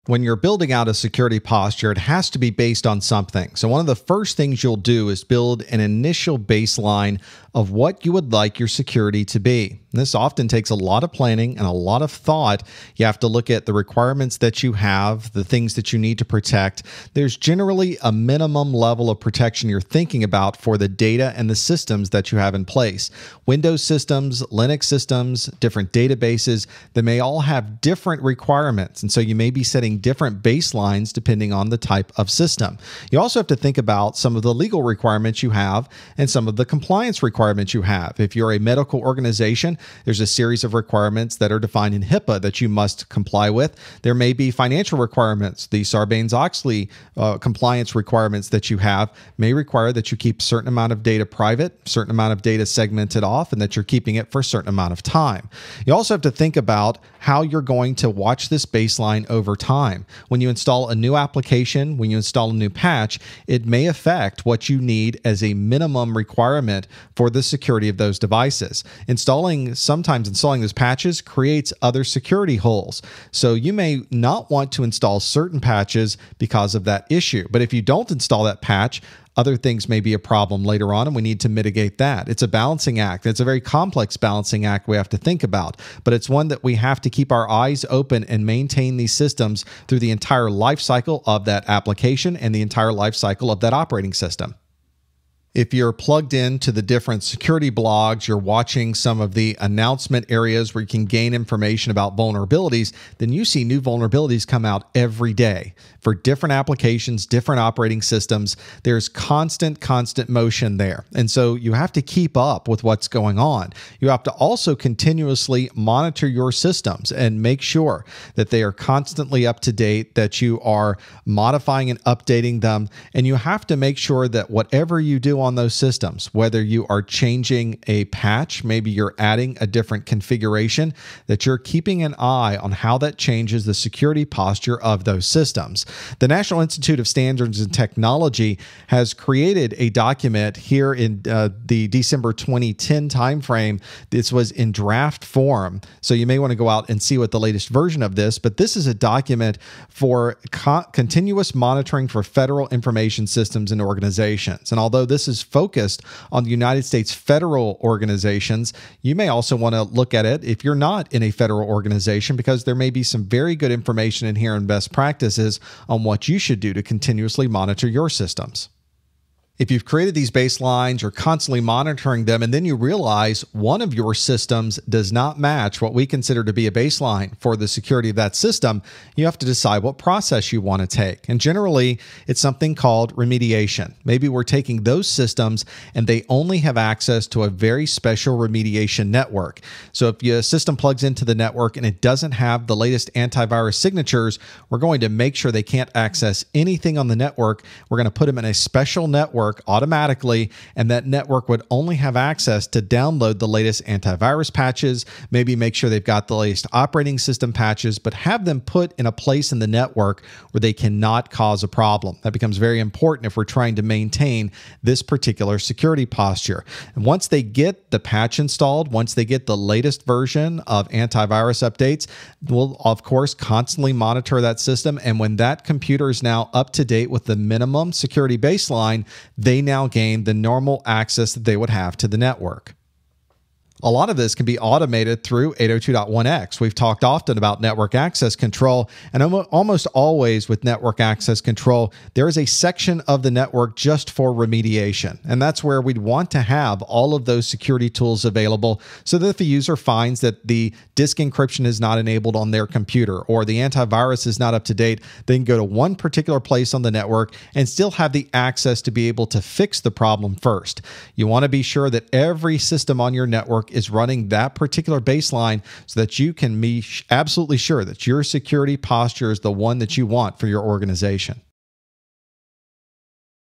When you're building out a security posture, it has to be based on something. So one of the first things you'll do is build an initial baseline of what you would like your security to be. This often takes a lot of planning and a lot of thought. You have to look at the requirements that you have, the things that you need to protect. There's generally a minimum level of protection you're thinking about for the data and the systems that you have in place. Windows systems, Linux systems, different databases, they may all have different requirements. And so you may be setting different baselines depending on the type of system. You also have to think about some of the legal requirements you have and some of the compliance requirements you have. If you're a medical organization, there's a series of requirements that are defined in HIPAA that you must comply with. There may be financial requirements. The Sarbanes-Oxley compliance requirements that you have may require that you keep a certain amount of data private, a certain amount of data segmented off, and that you're keeping it for a certain amount of time. You also have to think about how you're going to watch this baseline over time. When you install a new application, when you install a new patch, it may affect what you need as a minimum requirement for the security of those devices. Sometimes installing those patches creates other security holes. So you may not want to install certain patches because of that issue. But if you don't install that patch, other things may be a problem later on, and we need to mitigate that. It's a balancing act. It's a very complex balancing act we have to think about, but it's one that we have to keep our eyes open and maintain these systems through the entire life cycle of that application and the entire life cycle of that operating system. If you're plugged into the different security blogs, you're watching some of the announcement areas where you can gain information about vulnerabilities, then you see new vulnerabilities come out every day for different applications, different operating systems. There's constant motion there. And so you have to keep up with what's going on. You have to also continuously monitor your systems and make sure that they are constantly up to date, that you are modifying and updating them. And you have to make sure that whatever you do on those systems, whether you are changing a patch, maybe you're adding a different configuration, that you're keeping an eye on how that changes the security posture of those systems. The National Institute of Standards and Technology has created a document here in the December 2010 timeframe. This was in draft form, so you may want to go out and see what the latest version of this, but this is a document for continuous monitoring for federal information systems and organizations. And although this is focused on the United States federal organizations, you may also want to look at it if you're not in a federal organization, because there may be some very good information in here and best practices on what you should do to continuously monitor your systems. If you've created these baselines, you're constantly monitoring them, and then you realize one of your systems does not match what we consider to be a baseline for the security of that system, you have to decide what process you want to take. And generally, it's something called remediation. Maybe we're taking those systems and they only have access to a very special remediation network. So if your system plugs into the network and it doesn't have the latest antivirus signatures, we're going to make sure they can't access anything on the network. We're going to put them in a special network automatically, and that network would only have access to download the latest antivirus patches, maybe make sure they've got the latest operating system patches, but have them put in a place in the network where they cannot cause a problem. That becomes very important if we're trying to maintain this particular security posture. And once they get the patch installed, once they get the latest version of antivirus updates, we'll of course constantly monitor that system. And when that computer is now up to date with the minimum security baseline, they now gain the normal access that they would have to the network. A lot of this can be automated through 802.1x. We've talked often about network access control, and almost always with network access control, there is a section of the network just for remediation. And that's where we'd want to have all of those security tools available so that if a user finds that the disk encryption is not enabled on their computer or the antivirus is not up to date, they can go to one particular place on the network and still have the access to be able to fix the problem first. You want to be sure that every system on your network is running that particular baseline so that you can be absolutely sure that your security posture is the one that you want for your organization.